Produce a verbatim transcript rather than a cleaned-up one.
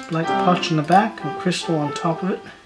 black potch in the back and crystal on top of it.